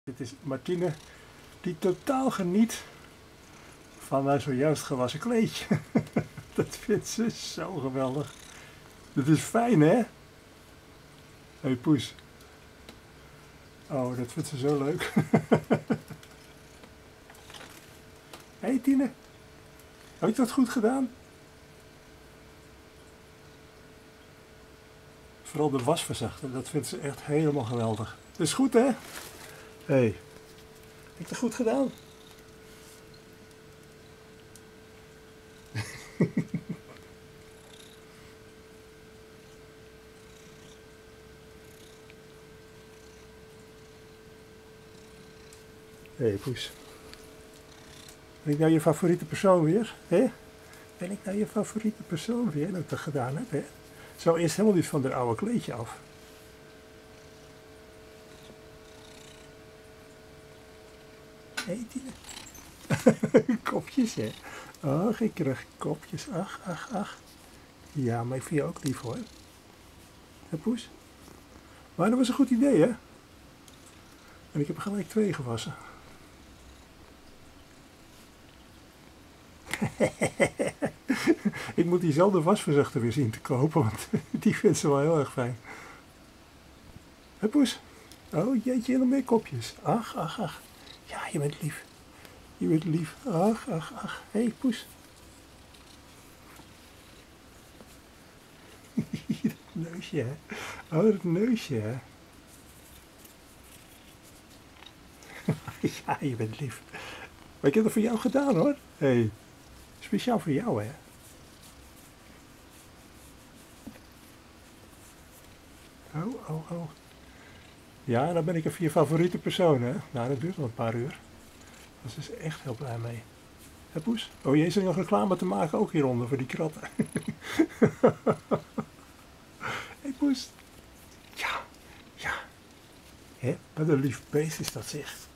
Dit is Martine die totaal geniet van haar zojuist gewassen kleedje. Dat vindt ze zo geweldig. Dat is fijn, hè? Hé poes. Oh, dat vindt ze zo leuk. Hé Tine, heb ik dat goed gedaan? Vooral de was verzachten, dat vindt ze echt helemaal geweldig. Dat is goed, hè? Hé, heb ik dat goed gedaan? Hé poes. Ben ik nou je favoriete persoon weer? Hè? Ben ik nou je favoriete persoon weer dat ik dat gedaan heb? Hè? Zo eerst helemaal niet van dat oude kleedje af. Hé Tine. Kopjes, hè? Ach, ik krijg kopjes. Ach, ach, ach. Ja, maar ik vind je ook lief hoor. Hé poes? Maar dat was een goed idee, hè? En ik heb er gelijk 2 gewassen. Ik moet diezelfde wasverzachter weer zien te kopen, want die vindt ze wel heel erg fijn. Hé poes? Oh jeetje, nog meer kopjes. Ach, ach, ach. Ja, je bent lief. Je bent lief. Ach, ach, ach. Hé poes. Dat neusje, hè? Oh, dat neusje, hè? Ja, je bent lief. Maar ik heb het voor jou gedaan, hoor. Hé, speciaal voor jou, hè? Oh, oh, oh. Ja, dan ben ik even je favoriete persoon, hè? Nou, dat duurt wel een paar uur. Daar is ze echt heel blij mee. Hé, poes? Oh, je is er nog reclame te maken, ook hieronder, voor die kratten. Hé, poes? Ja, ja. Hé, wat een lief beest is dat, zeg.